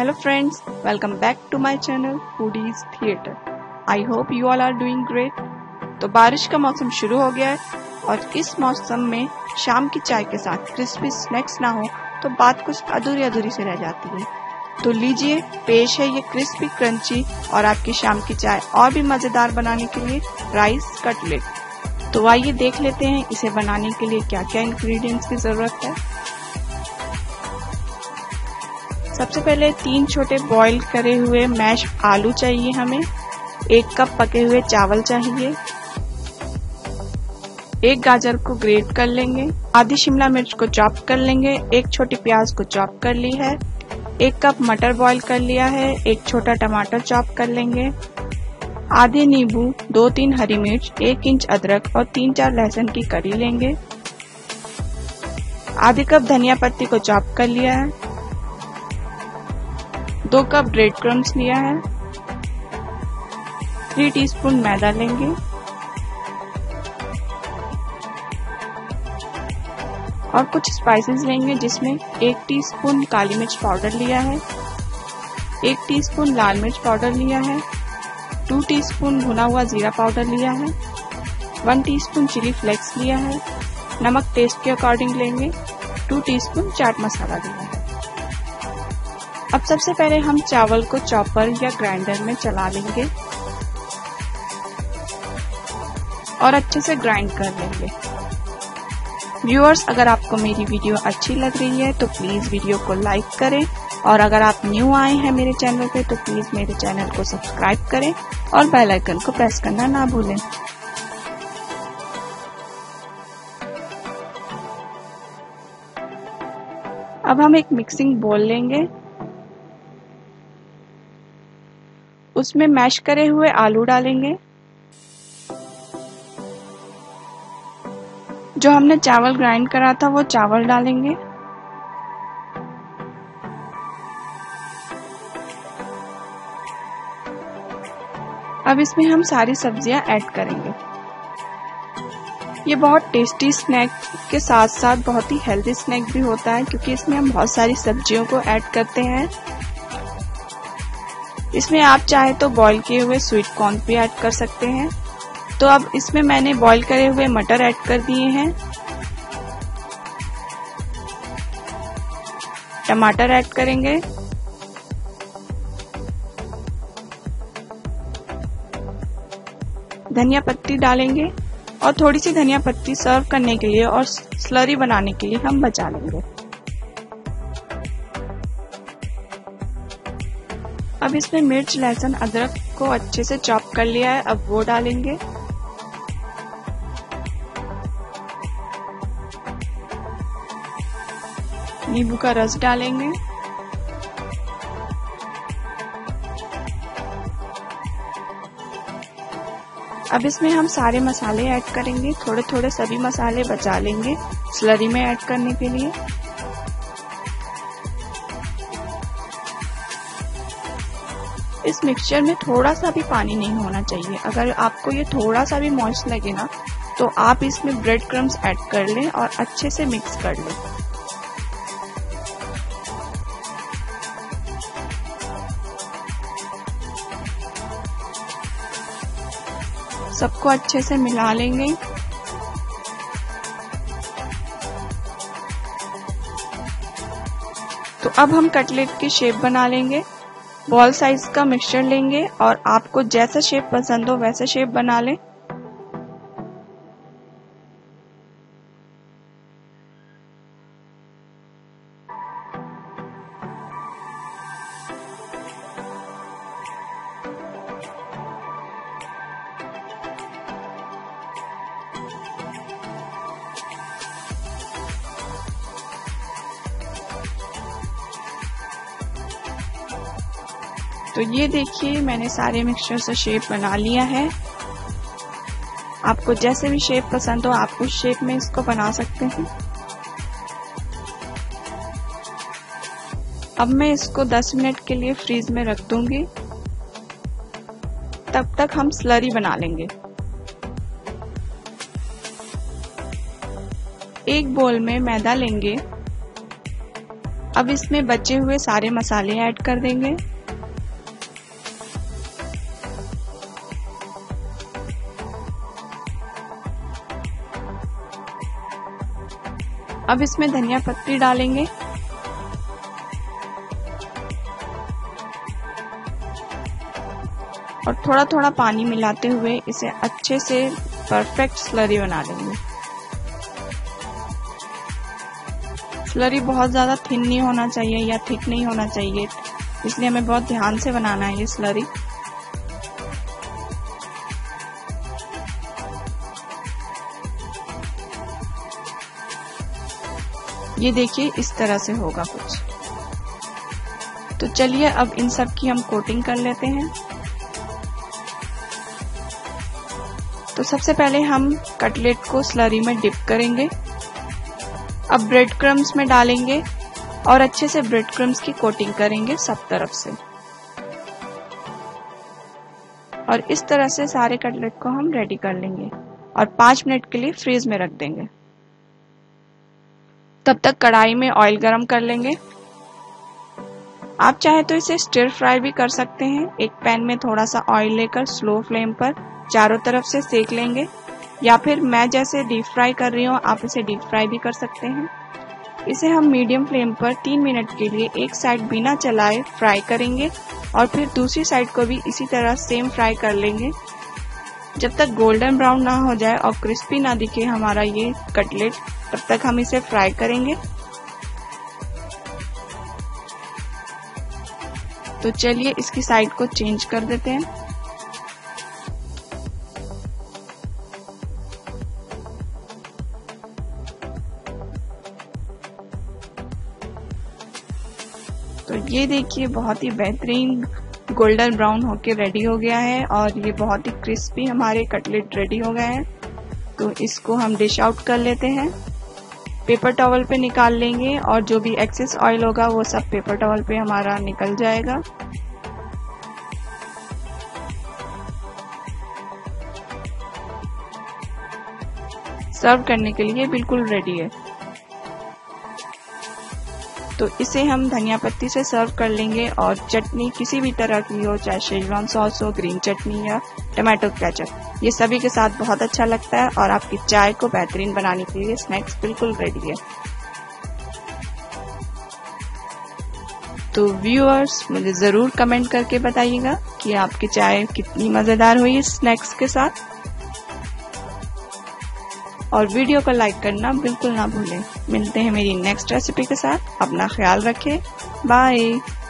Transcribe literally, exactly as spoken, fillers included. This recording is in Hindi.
Hello friends, welcome back to my channel Foodies Theater. I hope you all are doing great. तो बारिश का मौसम शुरू हो गया है और इस मौसम में शाम की चाय के साथ क्रिस्पी स्नैक्स ना हो तो बात कुछ अधूरी अधूरी से रह जाती है। तो लीजिए, पेश है ये क्रिस्पी क्रंची और आपकी शाम की चाय और भी मजेदार बनाने के लिए राइस कटलेट। तो आइए देख लेते हैं इसे बनाने के लिए क्या क्या इंग्रेडिएंट्स की जरूरत है। सबसे पहले तीन छोटे बॉईल करे हुए मैश आलू चाहिए हमें। एक कप पके हुए चावल चाहिए। एक गाजर को ग्रेट कर लेंगे। आधी शिमला मिर्च को चॉप कर लेंगे। एक छोटी प्याज को चॉप कर ली है। एक कप मटर बॉईल कर लिया है। एक छोटा टमाटर चॉप कर लेंगे। आधे नींबू, दो तीन हरी मिर्च, एक इंच अदरक और तीन चार लहसुन की कली लेंगे। आधे कप धनिया पत्ती को चॉप कर लिया है। दो कप ब्रेड क्रम्स लिया है। थ्री टीस्पून मैदा लेंगे और कुछ स्पाइसेस लेंगे जिसमें एक टीस्पून काली मिर्च पाउडर लिया है, एक टीस्पून लाल मिर्च पाउडर लिया है, टू टीस्पून भुना हुआ जीरा पाउडर लिया है, वन टीस्पून चिली फ्लेक्स लिया है, नमक टेस्ट के अकॉर्डिंग लेंगे, टू टीस्पून चाट मसाला लिया है। अब सबसे पहले हम चावल को चॉपर या ग्राइंडर में चला लेंगे और अच्छे से ग्राइंड कर लेंगे। व्यूअर्स, अगर आपको मेरी वीडियो अच्छी लग रही है तो प्लीज वीडियो को लाइक करें और अगर आप न्यू आए हैं मेरे चैनल पे तो प्लीज मेरे चैनल को सब्सक्राइब करें और बेल आइकन को प्रेस करना ना भूलें। अब हम एक मिक्सिंग बोल लेंगे। उसमें मैश करे हुए आलू डालेंगे। जो हमने चावल ग्राइंड करा था वो चावल डालेंगे। अब इसमें हम सारी सब्जियां ऐड करेंगे। ये बहुत टेस्टी स्नैक के साथ साथ बहुत ही हेल्दी स्नैक भी होता है क्योंकि इसमें हम बहुत सारी सब्जियों को ऐड करते हैं। इसमें आप चाहे तो बॉईल किए हुए स्वीट कॉर्न भी ऐड कर सकते हैं। तो अब इसमें मैंने बॉईल करे हुए मटर ऐड कर दिए हैं, टमाटर ऐड करेंगे, धनिया पत्ती डालेंगे और थोड़ी सी धनिया पत्ती सर्व करने के लिए और स्लरी बनाने के लिए हम बचा लेंगे। अब इसमें मिर्च, लहसुन, अदरक को अच्छे से चॉप कर लिया है, अब वो डालेंगे। नींबू का रस डालेंगे। अब इसमें हम सारे मसाले ऐड करेंगे। थोड़े थोड़े सभी मसाले बचा लेंगे स्लरी में ऐड करने के लिए। इस मिक्सचर में थोड़ा सा भी पानी नहीं होना चाहिए। अगर आपको ये थोड़ा सा भी मॉइस्ट लगे ना तो आप इसमें ब्रेड क्रम्स ऐड कर लें और अच्छे से मिक्स कर लें। सबको अच्छे से मिला लेंगे। तो अब हम कटलेट की शेप बना लेंगे। बॉल साइज का मिक्सचर लेंगे और आपको जैसा शेप पसंद हो वैसा शेप बना लें। तो ये देखिए, मैंने सारे मिक्सचर से शेप बना लिया है। आपको जैसे भी शेप पसंद हो आप उस शेप में इसको बना सकते हैं। अब मैं इसको दस मिनट के लिए फ्रीज में रख दूंगी। तब तक हम स्लरी बना लेंगे। एक बोल में मैदा लेंगे अब इसमें बचे हुए सारे मसाले ऐड कर देंगे। अब इसमें धनिया पत्ती डालेंगे और थोड़ा थोड़ा पानी मिलाते हुए इसे अच्छे से परफेक्ट स्लरी बना लेंगे। स्लरी बहुत ज़्यादा थिन नहीं होना चाहिए या थिक नहीं होना चाहिए, इसलिए हमें बहुत ध्यान से बनाना है ये स्लरी। ये देखिए इस तरह से होगा कुछ। तो चलिए अब इन सब की हम कोटिंग कर लेते हैं। तो सबसे पहले हम कटलेट को स्लरी में डिप करेंगे। अब ब्रेड क्रम्स में डालेंगे और अच्छे से ब्रेड क्रम्स की कोटिंग करेंगे सब तरफ से। और इस तरह से सारे कटलेट को हम रेडी कर लेंगे और पाँच मिनट के लिए फ्रीज में रख देंगे। तब तक कढ़ाई में ऑयल गरम कर लेंगे। आप चाहे तो इसे स्टिर फ्राई भी कर सकते हैं। एक पैन में थोड़ा सा ऑयल लेकर स्लो फ्लेम पर चारों तरफ से सेक लेंगे, या फिर मैं जैसे डीप फ्राई कर रही हूँ आप इसे डीप फ्राई भी कर सकते हैं। इसे हम मीडियम फ्लेम पर तीन मिनट के लिए एक साइड बिना चलाए फ्राई करेंगे और फिर दूसरी साइड को भी इसी तरह सेम फ्राई कर लेंगे जब तक गोल्डन ब्राउन ना हो जाए और क्रिस्पी ना दिखे हमारा ये कटलेट, तब तक हम इसे फ्राई करेंगे। तो चलिए इसकी साइड को चेंज कर देते हैं। तो ये देखिए बहुत ही बेहतरीन गोल्डन ब्राउन होके रेडी हो गया है और ये बहुत ही क्रिस्पी हमारे कटलेट रेडी हो गए हैं। तो इसको हम डिश आउट कर लेते हैं। पेपर टॉवल पे निकाल लेंगे और जो भी एक्सेस ऑयल होगा वो सब पेपर टॉवल पे हमारा निकल जाएगा। सर्व करने के लिए बिल्कुल रेडी है। तो इसे हम धनिया पत्ती से सर्व कर लेंगे और चटनी किसी भी तरह की हो, चाहे शेजवान सॉस हो, ग्रीन चटनी या टमाटो केचप, ये सभी के साथ बहुत अच्छा लगता है और आपकी चाय को बेहतरीन बनाने के लिए स्नैक्स बिल्कुल रेडी है। तो व्यूअर्स मुझे ज़रूर कमेंट करके बताइएगा कि आपकी चाय कितनी मज़ेदार हुई इस स्नैक्स के साथ, और वीडियो को लाइक करना बिल्कुल ना भूलें। मिलते हैं मेरी नेक्स्ट रेसिपी के साथ। अपना ख्याल रखें। बाय।